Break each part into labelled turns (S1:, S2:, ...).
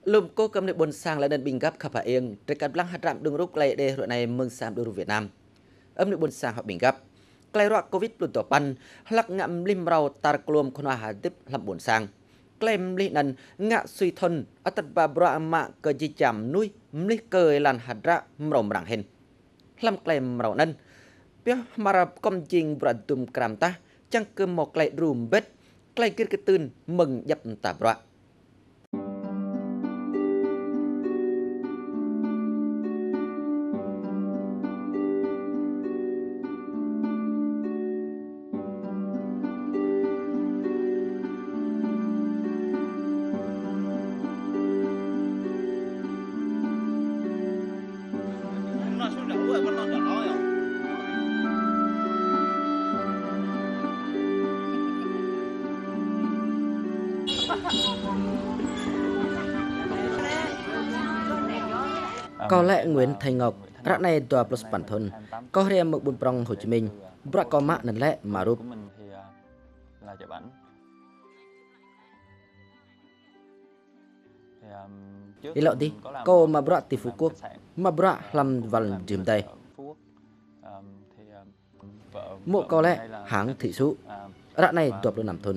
S1: Lùm cô cầm nệ bồn sang là đơn bình gấp khắp hạ yên, trời cắt lăng hạt rạm đường rút lệ đề rồi này mừng sam đường Việt Nam. Âm nệ bồn sang họ bình gấp. Clay rock Covid luôn tổ pan, lắc ngậm lim rau tar klom khôn hà tiếp làm bồn sang. Claim li nần ngạ suy thôn, ở tật bà bra mạ cơ chi chạm nuôi, mli cười làn hạt rạ mrồng rạng hình. Làm claim mrồng nân. Bia mara công trình bra tùm kram ta, chẳng cơ một clay rùm bết, clay kia cái tưn mừng dập tà bra. Có lẽ Nguyễn Thành Ngọc, rạ này tòa plus bản thân, có riêng một buôn prong Hồ Chí Minh, bạ có mạng nền lệ mà rụp. Đi lọ đi, cô mà bạ tỷ Phú Quốc, mà bạ làm vần dìm tay. Mộ có lẽ hãng thị số, rạ này tòa plus nằm thôn.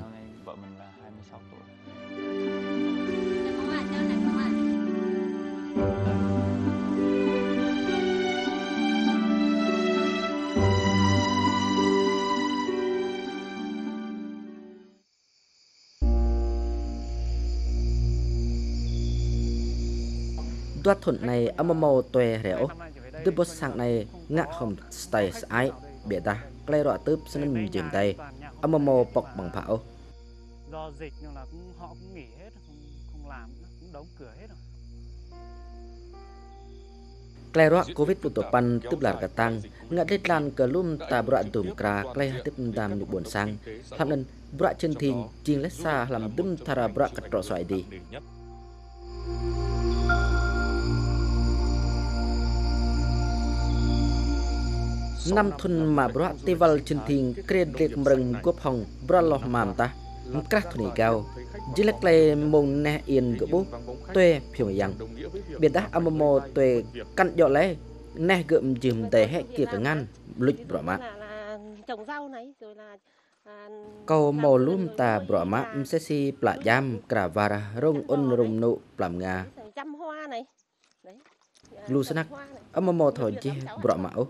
S1: Đoạt thuận này âm mô tuệ rẻo, tư bốt sang này ngạ không stay ái, bịa ta, clay rọa tướp xin dìm tay, âm mô bọc bằng pháo.
S2: Do dịch nhưng là họ cũng nghỉ hết, không làm, cũng đóng cửa hết rồi.
S1: Clay rọa Covid của tổ pan tức là cả tăng, ngạ đết lan cờ lùm ta bọa tùm kra, clay tiếp đàm được buồn sang, làm nên bọa chân thiên, chiên lết xa làm đâm thara bọa cắt rõ xoài đi. Năm thun mà bro tival chân thiên kred lek mreng gop hong bro loh mam ta krah thuni cao jilek le mong ne yên gbu tuê Pyongyang biệt đá ammo tuê căn dọ lẽ ne gượm dìm tề hết kia cả ngăn lịch bro mạ câu mò lum ta bro mạ sẽ si plạ jam kravara rong on rong nụ làm nga lu sanak ammo thôi chi bro mạo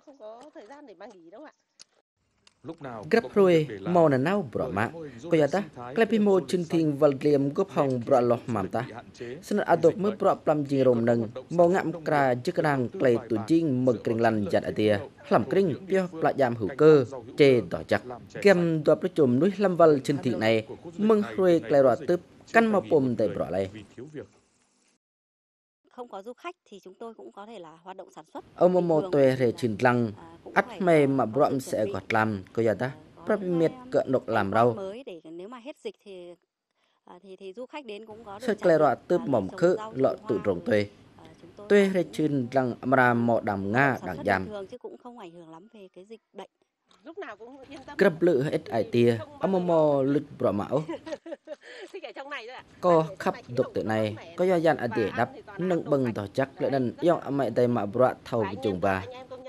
S1: Grab rồi màu nè nâu bro mạ, coi ta, Clepimo chân thiên vật liềm gốc hồng bro lọt mắm ta, xin adop mới bro plam jing rom nâng, màu ngạm kra chức năng clay tụ jing mực kring lăn giật ở tia, làm kring pio plạ jam hữu cơ, chê đỏ chặt, kem đọp lấy chùm núi lâm vân chân thiên này, mừng rồi clay rọt tướp, căn màu pom tại bro này.
S3: Không có du khách thì chúng tôi cũng có thể là hoạt động sản xuất.
S1: Ông mô tuệ rề trình lăng, ắt mê mà bộm sẽ gọt làm, coi giờ ta, bộm miệt cỡ nộp làm rau.
S3: Nếu mà hết dịch thì du khách đến cũng có được.
S1: Sách lê rọa tướp mỏng khứ, lọ tụ rồng tuệ. Tuệ rề trình lăng mà mọ đàm Nga đảng giam.
S3: Chứ cũng không ảnh hưởng lắm về cái dịch bệnh.
S1: Grab lự hết ai tia, ông mô lứt bọ mão. Có khắp độc tự này, có do dàn ở địa đắp, nâng bừng tỏ chắc lợi nâng dòng mẹ tay mà bọa thầu với chồng bà.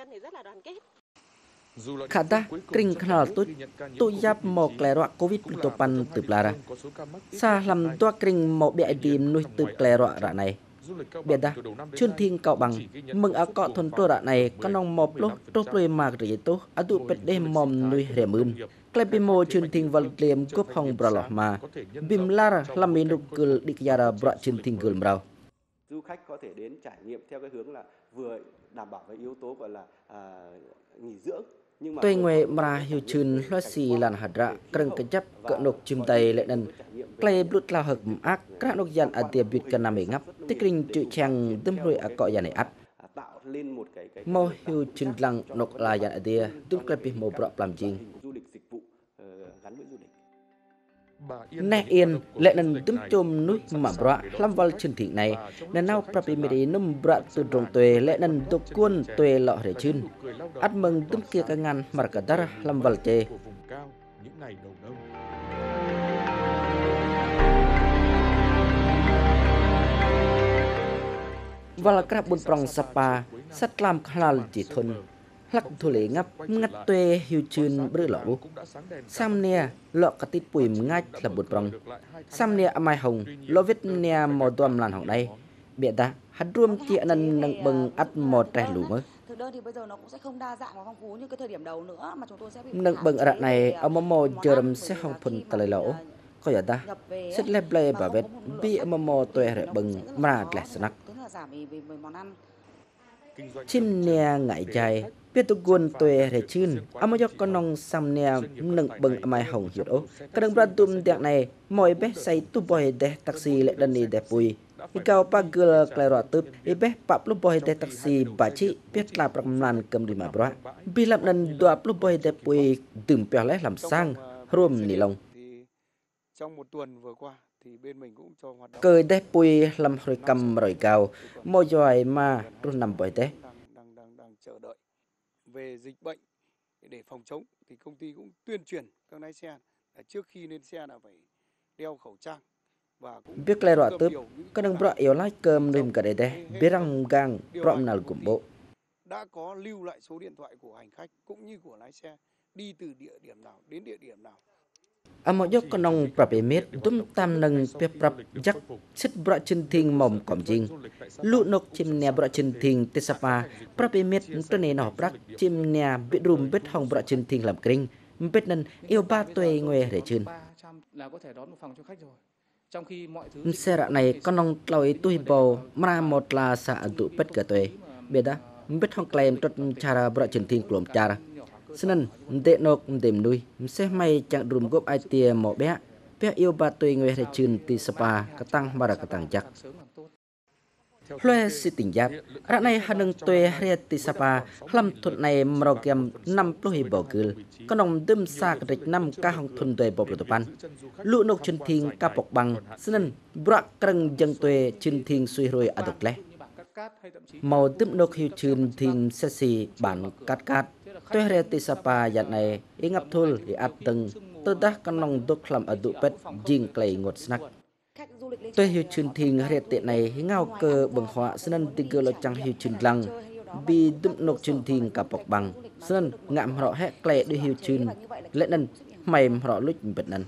S1: Khả ta, kring khả tốt, tôi giáp một lẻ rọa Covid tổ pan từ Plara. Xa làm toa kring một bệ điềm nuôi từ lẻ rọa rạ này. Biết ta, chuyên thiên cạo bằng, mừng ở cọ thôn trô rạ này, có nông mọc lúc trô plê mạc rỉ tốt, ở tụ bệt đêm mòm nuôi rẻ mươn. Klepimo chuyên thiên vật liềm cốp hồng bra lọt mà, bìm lara làm mê nục cư đi kia bra chuyên thiên gửi mrao.
S4: Du khách có thể đến trải nghiệm theo cái hướng là vừa đảm bảo cái yếu tố gọi là nghỉ dưỡng.
S1: Tôi ngoài mà hiểu chừng loa xì làn hạt rạ, cần cái chấp cỡ nục chim tay lệ nần. Clay blut lao hợp ác, các nục dàn ở tiệp biệt cần nằm bể ngắp, tích kinh chữ trang tâm hồi ở cọ dàn này ắt. Mô hiểu chừng lăng nục là dàn ở tia, tung Klepimo bra làm chinh. Nè yên lệ nần tấm chôm núi mà bra lâm vald chân thị này nên nào prapimedi num bra từ trong tuệ lệ nần tục quân tuệ lọ rễ chun ắt mừng tấm kia cả ngàn markatar lâm vald chê. và là các buôn prong Sapa sát làm khal chỉ thôn lắc thu lệ ngắp ngắt tuê hiu chun bự lẩu sam nia lọ cả tít bùi ngay là buôn prong sam nia amai hồng lọ vết nia mò toam làn hồng đây bịa ta hạt ruom tia nâng nâng bừng ắt mò trẻ lù mới
S5: Thực đơn thì bây giờ nó cũng sẽ không đa dạng và phong phú như cái thời điểm đầu nữa mà chúng tôi sẽ bị
S1: nâng bừng ở đoạn này ông mò giờ sẽ không phân tali lẩu có giờ ta sẽ lép lê và vết bị ông mò tuê rẻ bừng mà lẻ snack
S5: giảm về món ăn.
S1: chim nè ngại dài biết tụ quân tuê rẻ chun ông cho con nong sam nè nâng bừng mai hồng hiệt ố các đồng bran tùm tiệc này mọi bé say tụ bòi để taxi lệ đần đi để bùi Ikaw pagul klerotup ibe 40 de taksi baci biết là bram lan cầm đi mà bro bi làm nên 20 de pui từng bèo lẽ làm sang rôm nỉ lông
S6: trong một tuần vừa qua thì bên mình cũng cho hoạt động
S1: cười de pui làm hồi cầm rồi cao môi giỏi mà run nằm bồi te
S6: đang chờ đợi về dịch bệnh để phòng chống thì công ty cũng tuyên truyền các lái xe là trước khi lên xe là phải đeo khẩu trang.
S1: Biết lẽ rõ tớp, các đồng bọ yếu lái cơm đêm cả đây biết rằng gang bọng nào cũng bộ.
S6: Đã có lưu lại số điện thoại của hành khách cũng như của lái xe đi từ địa điểm nào đến địa điểm nào.
S1: Mọi dốc con nông bạp mết tùm tam nâng bếp bạp chắc xích bọ chân thiên mỏng cỏm dinh. Lụ nốc chim nè bọ chân thiên tê sapa bạp mết trở nên nọ bạc chim nè biết rùm biết hồng bọ chân thiên làm kinh. Biết nên yêu ba tuê nguê để chân.
S7: Là có thể đón một phòng cho khách rồi. Trong khi mọi thứ
S1: xe rạ này con nông lòi tui bầu mà một là xã tụ bất cả tuệ biết đó biết không claim trật chara bợ chân thiên của chara nên tệ nộp tìm nuôi xe may chẳng rùm góp ai tia một bé yêu ba tuệ người hay chừng tì sapa cả tăng mà cả tăng chắc loe si tỉnh giác rạ này hà nâng tuệ hay tì sapa lâm thuật này màu kem 50 bầu cừu con nông đâm xa cái năm ca hồng thuần tuệ bầu đồ pan lũ nốc chân thiên ca bọc bằng nên bạc căng dân tuệ chân thiên suy rồi ở được lẽ màu đâm nốc hiu chân thiên xe xì bản cát tuệ hay tì sapa giặt này ý ngập thul thì áp tầng tôi đã con nông đốt làm ở tụ pet jing clay ngột snack tôi hiểu chương trình hệ tiện này ngao cơ bằng họa nên tình cờ lo chẳng hiểu chương lăng vì đụng nộp chương trình cả bọc bằng nên ngạm họ hét lệ đi hiểu chương lệ nên mày họ lúc bật năn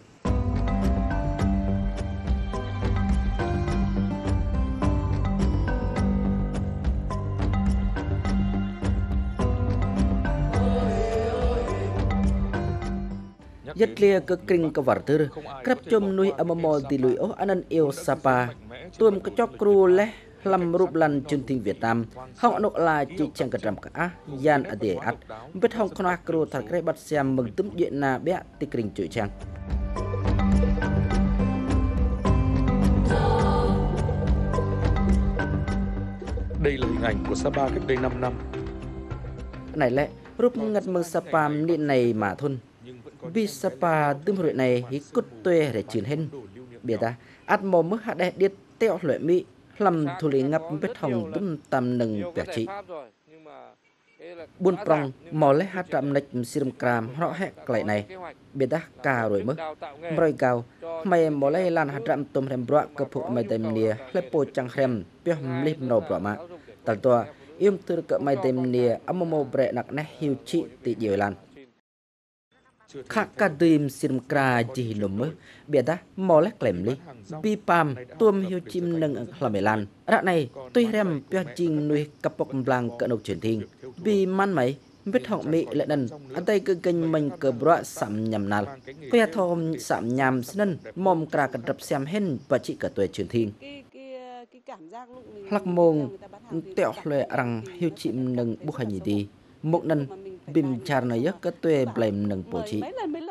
S1: Nhất lia cơ kinh cơ vợ tư, cấp chôm nuôi âm mô tì lùi ố anh yêu Sapa, tuôn có chóc cru lẽ làm rụp lần chương trình Việt Nam, không nộ là chỉ chẳng cả trầm cả, gian ở địa ắt, biết không con cru thật cái bắt xem mừng tấm điện na bé tì kinh chửi chăng.
S8: Đây là hình ảnh của Sapa cách đây 5 năm.
S1: Này lẽ, rụp ngặt mừng Sapa điện này mà thôn. Vì Sapa tüm hội này hí cút tuê để chuyển hình biết ta át mò mức hạ đẹp điết tẹo loại mỹ làm thủ lý ngập vết hồng tüm tam nâng bẹt trị buôn prong mò lấy hát trạm nạch siram cram họ hẹn lại này biết ta cà rồi mức rồi cao mày mò lấy lan hát trạm tôm rem bọa cơ phụ mày tem nia lấy po chẳng rem biết lip nổ bọa mà tal tua im từ cỡ mày tem nia âm mô bẹ nặc nè hiu trị tị nhiều lan khắc cả đêm xin kra chỉ lùm mới biết ta mò lách lẻm li bi pam tuôm hiu chim nâng làm lan rạ này tuy rem bia chinh nuôi cặp bọc blang cỡ nộc chuyển thiên vì man mấy biết học mỹ lại đần anh tay cơ kênh mình cờ bọa sạm nhầm nào quay thom sạm nhầm nên mồm kra cả đập xem hen và chỉ cả tuổi chuyển thiên lắc mông tẹo lệ rằng hiu chim nâng bốc hành gì đi một lần bìm char này giấc cái tuê blame nâng bổ trí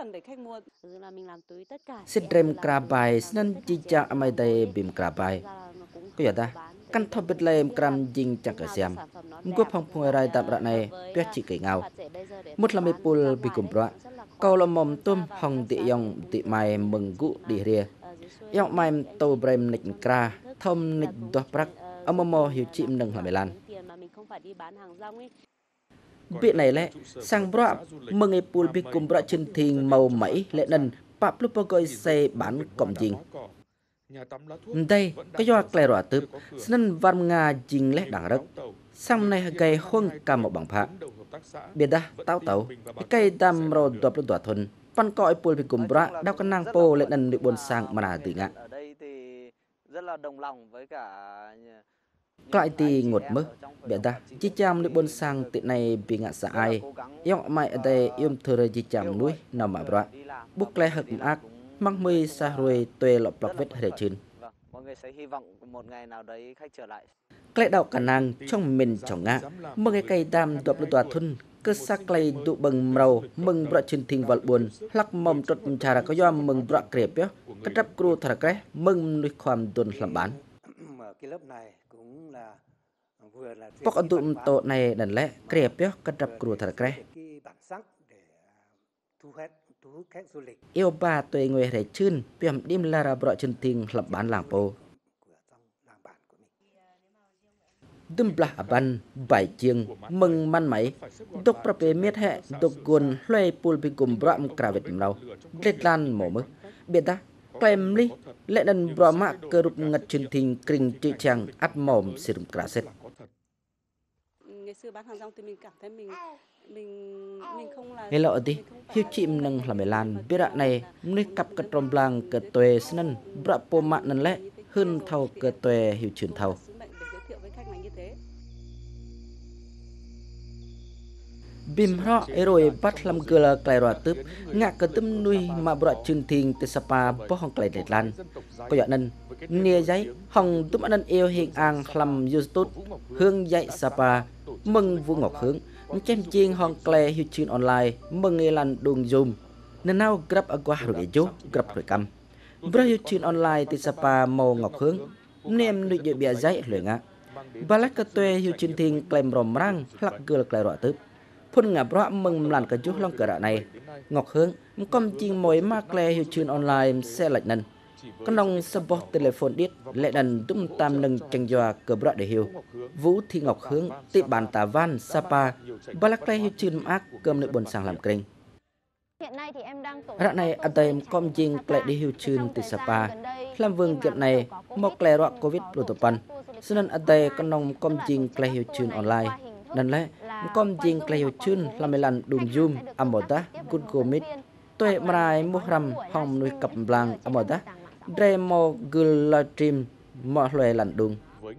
S1: xích rem krabai nên chỉ cha amai đây bìm krabai có giờ ta căn thọ bít lem kram jing chẳng cả xem ngô phong phong rai tạm rạn này tuyết chỉ cày ngào một làm pul bị cùng bọa câu là mồm tôm hồng tị yong tị mai mừng gụ đi rìa yong mai tàu brem nịch kra thom nịch đoạt brak mò hiểu chim nâng làm lan Bị này lẽ sang bọa mừng ấy pul bị cùng bọa chân thiên màu mẩy lệ nần bạp lúc bao gọi xe bán cổng dinh đây có do klei rọa tớp nên văn nga jing lẽ đảng rắc sang này gây hôn cả một bằng phạ biệt đa tao tàu cây đam rồi đột lên tỏa thuần văn cõi pùi bị cùng bra đau căn năng po lên nần được buồn sang mà là tự ngã
S9: ở đây thì rất là đồng lòng với cả
S1: lại thì ngột mơ biệt đa chỉ chăm được buồn sang tự này bị ngã sợ ai yong mai ở đây yum thừa chỉ chăm núi nào mà bra bút lẽ hực ác mắc mây xa rồi tuê lọp lọp vết hệ chân
S9: mọi người sẽ hy vọng một ngày nào đấy khách trở lại
S1: klei đạo cả năng trong mình trọng ngã mừng cái cây đam đột lên tỏa thuần cơ xác klei tụ bằng màu mừng bra chân thình vật buồn lắc mầm trot trà ra có do mừng bra kẹp á cắt đắp cru thà cái mừng nuôi khoam tuần làm bán
S10: cái lớp này cũng là vừa là
S1: bóc ở tụm tổ này đần lẽ kẹp á cắt đắp cru thà cái
S10: bản sắc để thu hút khách du lịch
S1: yêu ba tuổi người hệ chưn biểm đêm là ra bra chân thình làm bán làng po đâm bả ban bài chiêng mừng man máy độcประเภทhệ độc cuốn loay pul bị cùng bram cả việt nào lết lan mổ mực biết ta klem li lệ đần bra mạ cơ rụp ngặt chân thình kinh chữ chàng ắt mỏm sử dụng cả set
S5: ngày xưa bán hàng rong thì mình cảm thấy mình không là
S1: nghe lọ đi hiếu chim nâng làm lan biết ạ này nơi cặp cật tròn blang cờ tuệ sân bra po mạ nâng lẽ hơn thầu cờ tuệ hiếu chuyển thầu bim họ rồi bắt làm gờ klei rọa tớp ngã cờ tấm nuôi mà bọt chân thình từ Sapa bó hong klei Đài Loan có dọn nên nia giấy hong tấm anh yêu hiện ang làm YouTube hương dạy Sapa mừng vu ngọc hướng chém chiên hong klei hiu chuyên online mừng nghe lan đùng zoom nên nào grab qua rồi chú grab rồi cầm bro hiu chuyên online từ Sapa màu ngọc hướng nem nuôi dạy bia giấy lười ngã balak cờ tuệ hiu chuyên thình klei ròm rang lắc gờ klei rọa tớp phun ngả bọt mừng làm cả chút long cờ đạ này ngọc hướng công trình mối ma klei hiu chuyên online xe lạnh nần con nông support telephone điết lệ đần tum tam nâng tranh doa cờ bọt để hiu vũ thị ngọc hướng tị bàn tà van Sapa balak klei hiu chuyên ác cơm nước buồn sang làm kênh rạ này ở đây công trình klei đi hiu chuyên từ Sapa làm vương kiệm này một klei rọa covid protopan cho nên ở đây con nông công trình klei hiu chuyên online nên lẽ công trình klei hiu chuyên làm lan đùng zoom amoda Google Meet tuệ mrai muhram hong nuôi cặp blang amoda demo Google livestream mọi loại lặn đùng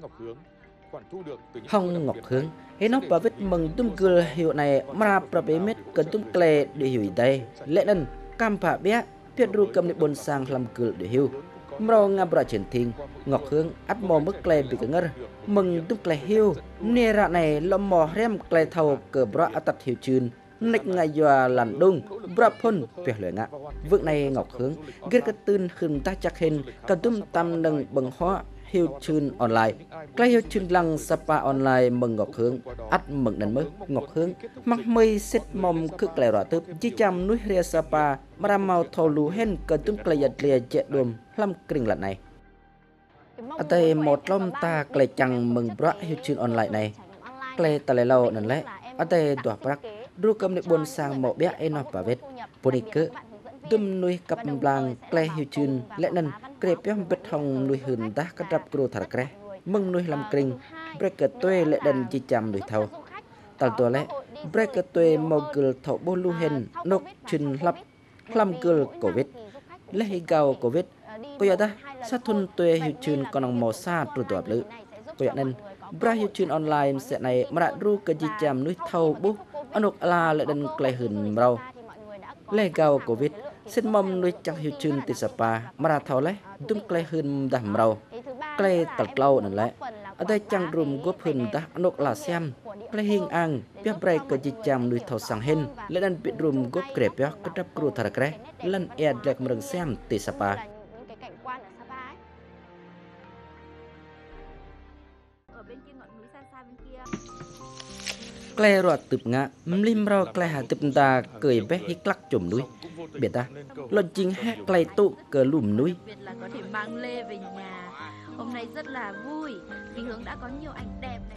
S1: hong ngọc hướng hết nó bảo vết mừng tum Google hiệu này mà prabemet cần tum klei để hiểu đây lẽ nên cam phạ bé tuyệt ru cầm để bồn sang làm Google để hiểu mrao ngam bra triển thình ngọc hướng ắt mò mức klei bị ngơ mừng tum klei hiu nè rạ này lom mò rem klei thầu cờ bra atat hiu chun nịch ngay doa làn đung bra phun tuyệt lưỡi ngạ vượng này ngọc hướng ghét cái tin khừng ta chắc hình cần tum tam nâng bằng hóa hiu chun online klei hiu chun lăng Sapa online mừng ngọc hướng ắt mừng đần mới ngọc hướng mắc mây xếp mom cứ klei rọa tớp chỉ chăm núi ria Sapa mà mau thầu lù hen cần tum klei giật lìa chạy đùm làm kinh lần này ở đây một lom ta klei chẳng mừng bra hiu chun online này klei ta lại lâu nên lẽ ở đây đọa brak ru cầm được buồn sang một bé eno và vết ponikơ tum nuôi cặp blang klei hiu chun lẽ nên kẹp yom bết hong nuôi hừn ta cắt đắp cru thar kre mừng nuôi làm kinh breaker tuê lẽ đần chỉ chăm nuôi thâu tal tua lẽ breaker tuê mogul thọ bolu hen nok chun lap làm gul covid lẽ hi gao covid có giờ ta sát thun tuê hiu chun còn ông mò xa tru tuạp lự có giờ nên bra hiu chun online sẽ này mà đã ru cái chỉ chăm nuôi thâu bút anok ala lẽ đần klei hừn rau lẽ gao covid xin mong nuôi chẳng hiu chun từ Sapa mà ra thầu lấy tum klei hừn đầm rau klei tật lâu nên lẽ ở đây chẳng rùm góp hừn ta anok là xem klei hiên ang biết bray cái chỉ chăm nuôi thầu sang hen lẽ đần biết rùm góp kẹp biết cái đắp cru thar kre lần e lek mừng xem từ Sapa klei rọa tụp ngã lim rau klei hà tụp ta cười bé hít lắc chùm núi biết ta lần chính hát klei tụ cờ lùm núi
S11: là có thể mang lê về nhà hôm nay rất là vui vì Hướng đã có nhiều ảnh đẹp này.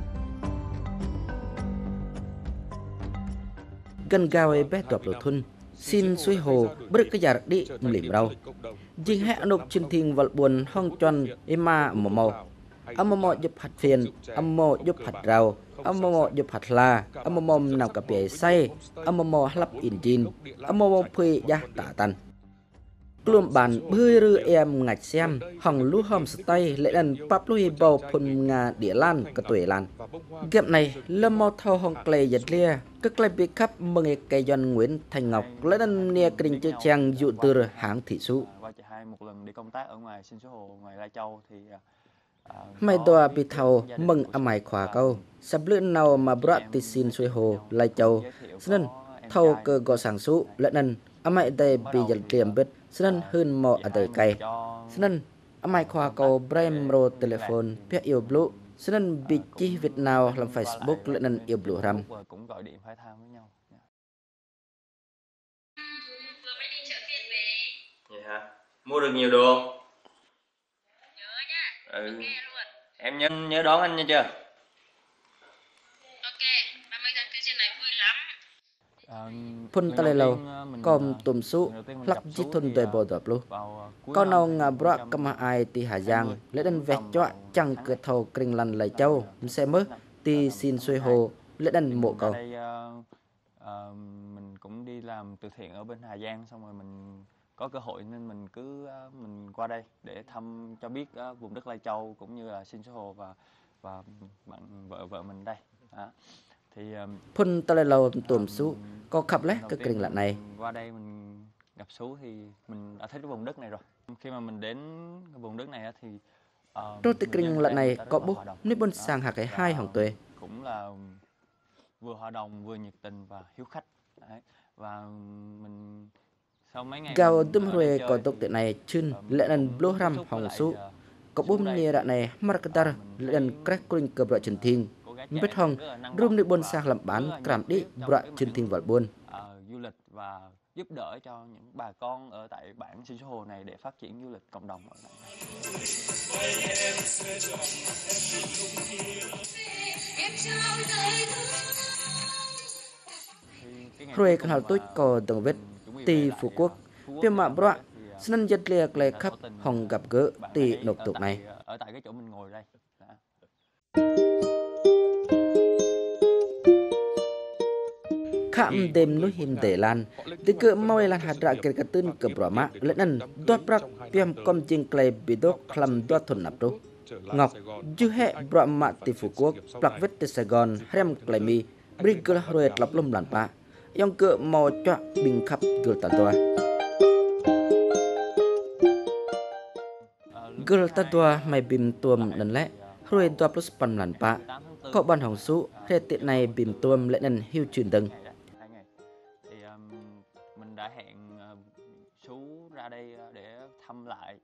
S1: Gần gào bé tọp đồ thun xin suy hồ bực cái giả đi lìm rau dinh hẹ nộp trên thiên vật buồn hong tròn ema mò mò giúp hạt phiền mò giúp hạt rau mò giúp hạt la mò nằm cà phê say mò lắp engine mò phi giá tạ tan luôn bàn bơi rư em ngạch xem hằng lú homestay lệ đàn pap lui bầu phun ngà địa lan cả tuổi lan kiệm này lâm mò thâu hong clay giật lia các clay bị khắp mừng cây doanh Nguyễn Thành Ngọc lệ đàn nia kinh chơi trang dụ từ hãng thị số
S12: một lần đi công tác ở ngoài Xin Suối Hồ ngoài Lai Châu thì
S1: mày đòi bị thầu mừng mày khóa câu sắp lưỡi nào mà brought từ Xin Suối Hồ Lai Châu nên thầu cơ gõ sản xuất lệ đàn mày đây bị giật tiệm bết nên hơn mò ở đời cây nên mày khóa câu Bremro telephone phía yêu blue nên bị chi Việt nào làm Facebook lệ đàn yêu blue ram
S12: cũng gọi điện hỏi thăm với nhau. Vậy hả? Mua được nhiều đồ không?
S13: Nhớ nha.
S12: Ừ.
S13: Ok luôn.
S12: Em nhớ đón anh nha chưa?
S13: Ok, 30 tháng 4 trên này vui lắm.
S1: phun ta lâu com tùm su lắc chít thôn đời bò đập luôn con nào ngà bra cầm ai ti Hà Giang lấy đan vẹt cho chẳng cửa thầu kinh lăn Lai Châu sẽ mới ti Xin Suối Hồ lấy đan mộ cầu.
S12: Mình cũng đi làm từ thiện ở bên Hà Giang xong rồi mình có cơ hội nên mình mình qua đây để thăm cho biết vùng đất Lai Châu cũng như là Xin Suối Hồ và bạn vợ mình đây. Thì
S1: phun ta lâu tùm su có khắp lấy cái kinh lặn này.
S12: Qua đây mình gặp Sú thì mình đã thấy cái vùng đất này rồi. Khi mà mình đến cái vùng đất này thì
S1: trong cái kinh lặn này có bố nếp bên sang hạt cái hai hòn tuệ
S12: cũng là vừa hòa đồng vừa nhiệt tình và hiếu khách. Đấy. Và mình sau mấy ngày
S1: gạo tôm ruồi có tốc độ này chun lệ nền blue ram hồng su có bố nia đạn này marketer lệ nền crack queen cờ bợ Trần Thiên biết hồng rung nếp bên sang làm bán cảm đi bợ Trần Thiên vật buôn
S12: du lịch và giúp đỡ cho những bà con ở tại bản Xin Suối Hồ này để phát triển du lịch cộng đồng ở
S1: rồi con hào tôi có từng vết tì Phú Quốc phim mạ bọa nên rất liệt lại khắp hồng gặp gỡ tì nộp tục này
S12: ở tại cái chỗ mình ngồi đây.
S1: khám đêm núi hiểm để lan từ cỡ mau lan hạt rạ kể cả tên cỡ bọa mạ lẫn ẩn đoạt bạc phim com chinh clay bị đốt làm đoạt thuần nạp đốt ngọc du hệ bọa mạ tì Phú Quốc bạc vết từ Sài Gòn rem clay mi briggle rồi lặp lum làn pa yang cỡ mau cho bình khắp gửi tàn toa gửi tàn toa mày bìm tuom lần lẽ rồi đoạt plus pan làn pa có ban hồng số hệ tiện này bìm tuom lẽ nên hiu truyền đừng
S12: thì mình đã hẹn Sú ra đây để thăm lại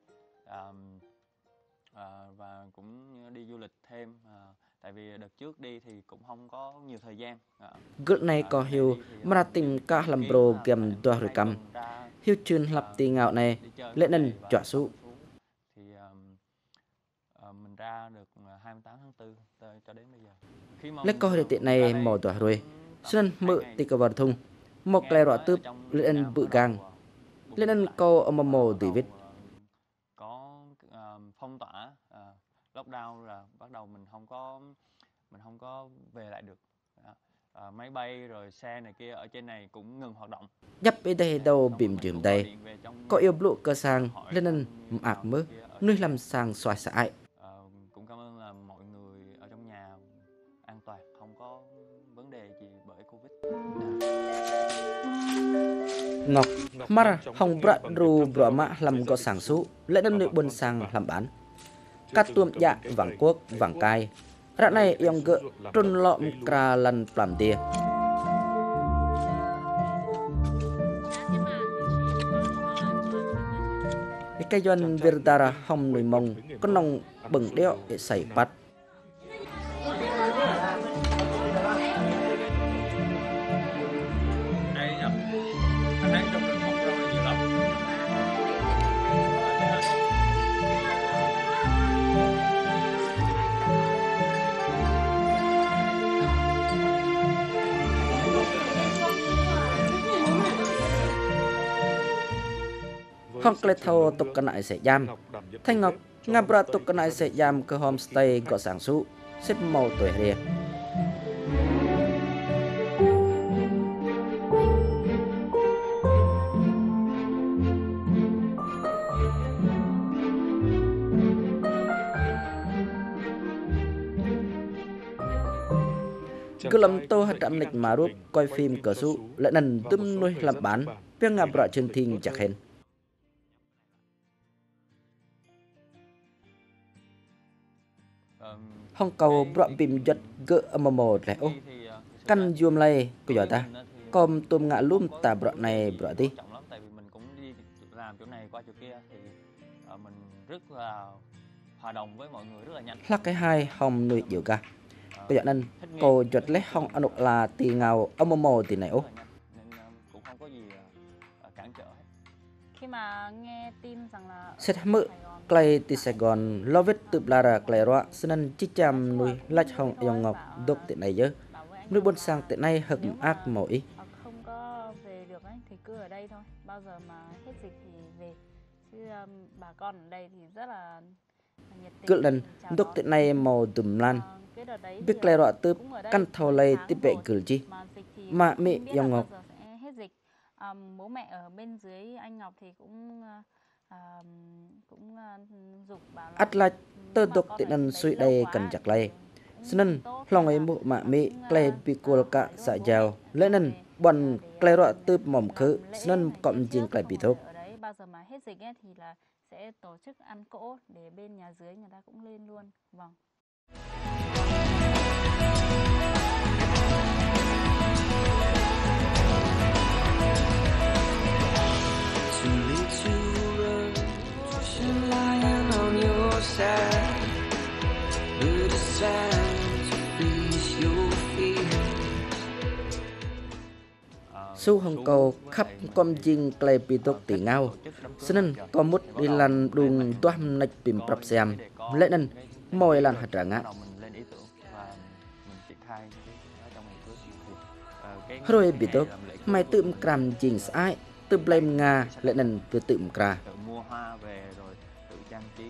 S12: và cũng đi du lịch thêm tại vì đợt trước đi thì cũng không có nhiều thời gian.
S1: Gửi này có hiu mà tình cả làm bro game đoạt rồi cầm hiu truyền lập tì ngạo này lẽ nên chọa số
S12: thì mình ra được 28 tháng 4 cho đến bây giờ.
S1: Lấy câu hệ tiện này màu tỏa rồi xuân mự tì cơ vật thùng một lè rõ tướp lên bự gang lên câu ông mồ tùy vết
S12: có phong tỏa lockdown là bắt đầu mình không có về lại được. Máy bay rồi xe này kia ở trên này cũng ngừng hoạt động.
S1: Dắp bên đây đâu bìm dùm đây có yêu blue cơ sang lên ạc mớ nơi làm sang xoài sải.
S12: Cũng cảm ơn là mọi người ở trong nhà an toàn, không có vấn đề gì bởi Covid.
S1: Ngọc Mara hồng bạ ru bạ mạ làm gọ sản xuất lẽ nên nội buôn sang làm bán cắt tuôm dạ vàng quốc vàng cai rạ này yang gỡ trôn lọm cà lần làm tia cái doanh Virdara hồng nồi mông con nòng bừng đeo để xảy bắt hong klê thô tục cân nại sẽ giam thanh ngọc ngập ra tục cân nại sẽ giam cơ homestay có sáng sụ xếp màu tuổi riêng cứ làm tô hạt trạm nịch mà rút coi phim cờ sụ lại nần tôm nuôi làm bán việc ngập ra chân thình chặt hên hong cầu bọ bìm giật gỡ mồ lẻ ô căn zoom lay có giỏi ta com tôm ngã lum ta bọ này bọ tí
S12: tại vì mình cũng đi làm chỗ này qua chỗ kia thì mình rất là hòa đồng với mọi người rất là nhanh.
S1: Lắc cái hai hong nuôi nhiều ca có giỏi nên cô giật lấy hong ăn là tì ngào mồ tì này ô
S12: nên cũng không có gì cản trở hết.
S14: Khi mà nghe tin rằng là
S1: xét mự clay tì Sài Gòn lo vết tự là ra clay roa nên chỉ chăm nuôi lách hong dòng ngọc đốt tiện này dơ nuôi buôn sang tiện này hợp ác màu ý
S14: không có về được ấy thì cứ ở đây thôi, bao giờ mà hết dịch thì về, chứ bà con ở đây thì rất là nhiệt tình.
S1: cứ lần đốt tiện này màu tùm lan biết clay roa tự căn thầu lây tiếp vệ cử chi mà mẹ dòng ngọc
S14: hết dịch. Bố mẹ ở bên dưới anh Ngọc thì cũng dục bảo là
S1: ắt là tơ độc tiện ăn suy đây cần chặt lây nên lòng ấy mụ mạ mỹ clay bicol cả xạ giàu lẽ nên bọn clay rọ tư mỏm khứ nên cộng riêng clay bị thốt.
S14: Bao giờ mà hết dịch ấy thì là sẽ tổ chức ăn cỗ để bên nhà dưới người ta cũng lên luôn. Vâng.
S1: Su hồng cầu khắp com jing clay pitok tỷ ngao nên có một đi lần đùng toam nạch bìm prap xem lẽ nên mồi lần hạt rạng á rồi pitok mày tự cram jing sai tự blame nga lẽ nên vừa tự cra
S12: mua hoa về rồi tự trang trí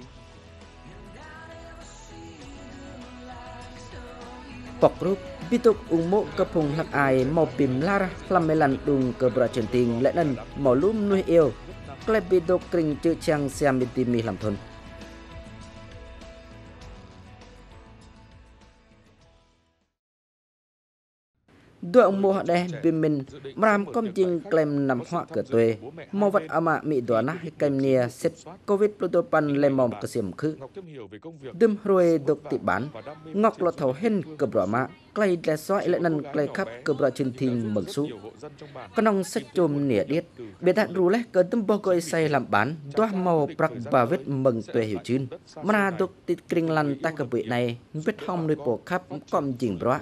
S1: bọc rút pitok ung mộ cơ phùng hắc ai màu pìm lara làm mấy lần đùng cơ bra truyền tình lẽ nên màu lúm nuôi yêu clay pitok kring chữ trang xem mi làm thôn đôi ông mua họ đen vì mình làm công trình claim nằm họa cửa tuệ mô vật âm ạ mỹ đoán hay kem nia xét covid protopan lên mỏm cơ xiêm khứ đâm rồi độc tị bán ngọc lọt thầu hên cơ bro mạ clay đe xoay lại năn clay khắp cơ bro trên thìn mừng sú con ông sách chôm nỉa điết biệt hạn rú lẽ cơ tâm bò gọi say làm bán toa màu bạc bà vết mừng tuệ hiểu chín mà độc tị kring lăn ta cơ bị này vết hong nuôi bộ khắp com trình bro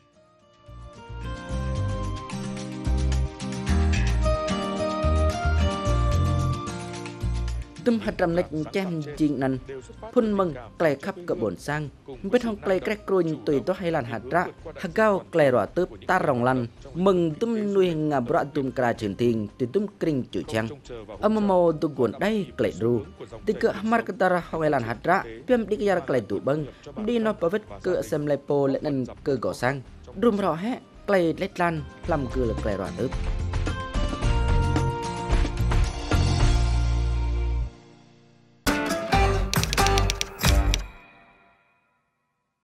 S1: tâm hạt trầm nách chem chinh năn phun mừng clay khắp cỡ bổn sang biết hong clay crack ruin tùy to hay làn hạt ra hạt cao clay rọ tớp ta rồng lăn mừng tâm nuôi ngà bọt tum cra truyền tình từ tum kring chữ trang âm màu tu cuốn đây clay ru từ cỡ marketara hay làn hạt ra phim đi cái clay tụ băng đi nó bảo vết cỡ xem lepo lại năn cỡ gõ sang rum rõ hé clay lết lan làm cỡ clay rọ tớp